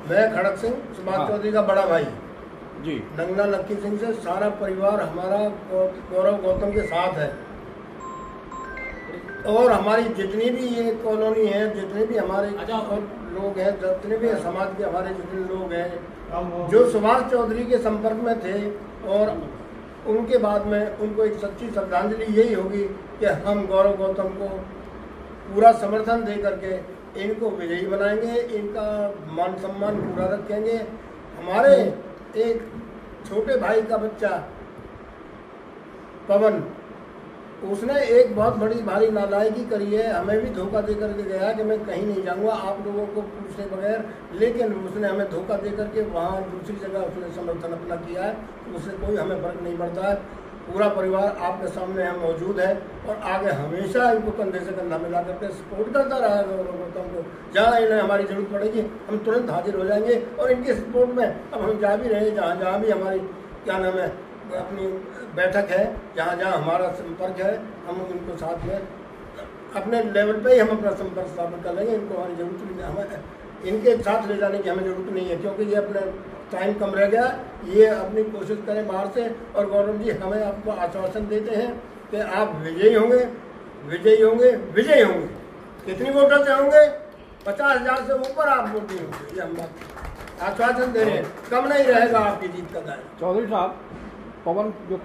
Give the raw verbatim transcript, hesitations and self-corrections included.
मैं खड़क सिंह सुभाष हाँ। चौधरी का बड़ा भाई जी। नंगला लक्की सिंह से सारा परिवार हमारा गौरव गौतम के साथ है। और हमारी जितनी भी ये कॉलोनी है, जितने भी हमारे लोग हैं, जितने भी समाज के हमारे जितने लोग हैं जो सुभाष चौधरी के संपर्क में थे, और उनके बाद में उनको एक सच्ची श्रद्धांजलि यही होगी कि हम गौरव गौतम को पूरा समर्थन दे करके इनको विजयी बनाएंगे, इनका मान सम्मान पूरा रखेंगे। हमारे एक छोटे भाई का बच्चा पवन, उसने एक बहुत बड़ी भारी नालायकी करी है, हमें भी धोखा दे करके गया कि मैं कहीं नहीं जाऊंगा आप लोगों को पूछे बगैर, लेकिन उसने हमें धोखा दे करके वहाँ दूसरी जगह उसने समर्थन अपना किया है। उससे कोई हमें फर्क नहीं पड़ता है। पूरा परिवार आपके सामने हम मौजूद है और आगे हमेशा इनको कंधे से कंधा मिला करके सपोर्ट करता रहा गौरव गौतम को। जहाँ इन्हें हमारी जरूरत पड़ेगी हम तुरंत हाजिर हो जाएंगे और इनके सपोर्ट में अब हम जा भी रहे, जहाँ जहाँ भी हमारी क्या नाम है अपनी बैठक है, जहाँ जहाँ हमारा संपर्क है, हम उनको साथ में अपने लेवल पे ही हम अपना संपर्क स्थापित कर लेंगे। इनको हमारी जरूरत नहीं, हमें इनके साथ ले जाने की हमें जरूरत नहीं है, क्योंकि ये अपने टाइम कम रह गया। ये अपनी कोशिश करें बाहर से, और गौरव जी हमें आपको आश्वासन देते हैं कि आप विजयी होंगे, विजयी होंगे, विजयी होंगे। कितनी वोटों से होंगे? पचास हजार से ऊपर आप वोट होंगे, ये हम बात आश्वासन दे रहे हैं। कम नहीं रहेगा आपकी जीत का दायरा। चौधरी साहब, पवन जो